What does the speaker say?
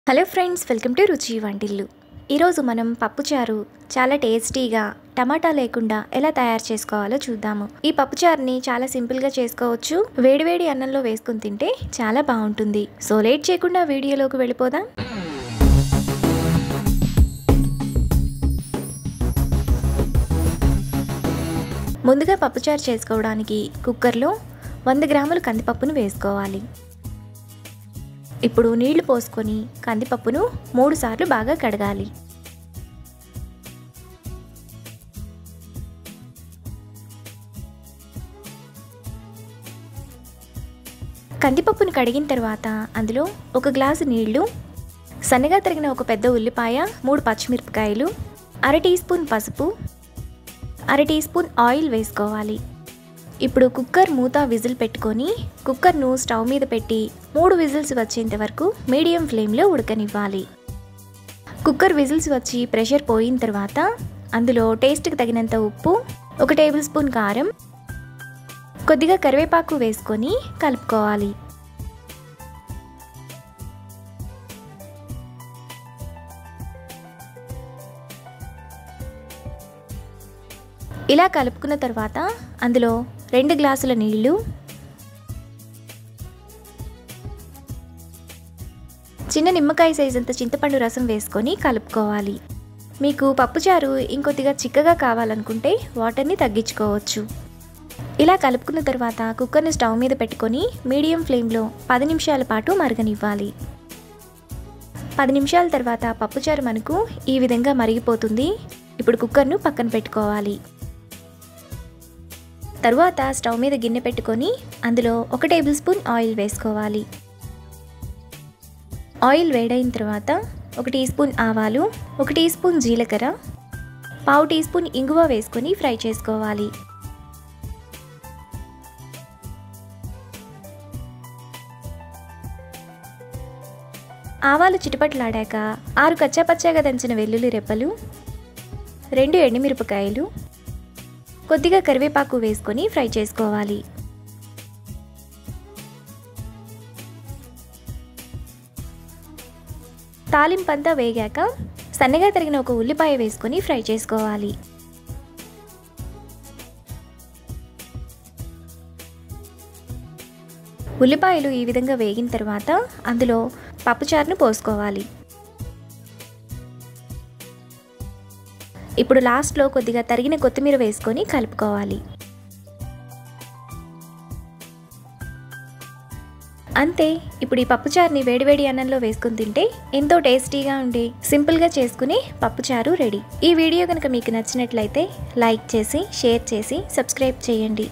Hello friends, welcome to రుచి వంటిల్లు. ఈరోజు మనం పప్పుచారు చాలా టేస్టీగా టమాటా లేకుండా ఎలా తయారు చేసుకోవాలో చూద్దాము. ఈ పప్పుచారుని చాలా సింపుల్గా చేసుకోవచ్చు. వేడివేడి అన్నంలో వేసుకుని తింటే చాలా బాగుంటుంది. సో లేట్ చేయకుండా వీడియోలోకి వెళ్ళిపోదాం. ముందుగా పప్పుచారు చేసుకోవడానికి కుక్కర్లో 100 గ్రాముల కందిపప్పును వేసుకోవాలి. ఇప్పుడు నీళ్లు పోసుకొని కందిపప్పును 3 సార్లు బాగా కడగాలి. కందిపప్పును కడిగిన తర్వాత అందులో 1 గ్లాసు నీళ్లు, సన్నగా తరిగిన ఒక పెద్ద ఉల్లిపాయ, 3 పచ్చిమిరపకాయలు, 1/2 టీ స్పూన్ పసుపు, 1/2 టీ స్పూన్ ఆయిల్ వేసుకోవాలి. ఇప్పుడు కుక్కర్ మూత విజిల్ పెట్టుకొని కుక్కర్ను స్టవ్ మీద పెట్టి 3 విజిల్స్ వచ్చేంత వరకు మీడియం ఫ్లేమ్లో ఉడకనివ్వాలి. కుక్కర్ విజిల్స్ వచ్చి ప్రెషర్ పోయిన తర్వాత అందులో టేస్ట్కి తగినంత ఉప్పు, 1 టేబుల్ స్పూన్ కారం, కొద్దిగా కరివేపాకు వేసుకొని కలుపుకోవాలి. ఇలా కలుపుకున్న తర్వాత అందులో 2 గ్లాసుల నీళ్లు, చిన్న నిమ్మకాయ సైజ్ అంత చింతపండు రసం వేసుకొని కలుపుకోవాలి. మీకు పప్పుచారు ఇంకొద్దిగా చిక్కగా కావాలనుకుంటే వాటర్ని తగ్గించుకోవచ్చు. ఇలా కలుపుకున్న తర్వాత కుక్కర్ని స్టవ్ మీద పెట్టుకొని మీడియం ఫ్లేమ్లో 10 నిమిషాల పాటు మరగనివ్వాలి. 10 నిమిషాల తర్వాత పప్పుచారు మనకు ఈ విధంగా మరిగిపోతుంది. ఇప్పుడు కుక్కర్ను పక్కన పెట్టుకోవాలి. తరువాత స్టవ్ మీద గిన్నె పెట్టుకొని అందులో 1 టేబుల్ స్పూన్ ఆయిల్ వేసుకోవాలి. ఆయిల్ వేడైన తర్వాత 1 టీ స్పూన్ ఆవాలు, 1 టీ స్పూన్ జీలకర్ర, 1/2 టీ స్పూన్ ఇంగువ వేసుకొని ఫ్రై చేసుకోవాలి. ఆవాలు చిటపటలాడాక 6 కచ్చాపచ్చాగా దంచిన వెల్లుల్లి రెబ్బలు, 2 ఎండుమిరపకాయలు, కొద్దిగా కరివేపాకు వేసుకొని ఫ్రై చేసుకోవాలి. తాలింపంతా వేగాక సన్నగా తరిగిన ఒక ఉల్లిపాయ వేసుకొని ఫ్రై చేసుకోవాలి. ఉల్లిపాయలు ఈ విధంగా వేగిన తర్వాత అందులో పప్పుచారును పోసుకోవాలి. ఇప్పుడు లాస్ట్లో కొద్దిగా తరిగిన కొత్తిమీర వేసుకొని కలుపుకోవాలి. అంతే, ఇప్పుడు ఈ పప్పుచారుని వేడివేడి అన్నంలో వేసుకుని తింటే ఎంతో టేస్టీగా ఉండే సింపుల్గా చేసుకునే పప్పుచారు రెడీ. ఈ వీడియో కనుక మీకు నచ్చినట్లయితే లైక్ చేసి, షేర్ చేసి, సబ్స్క్రైబ్ చేయండి.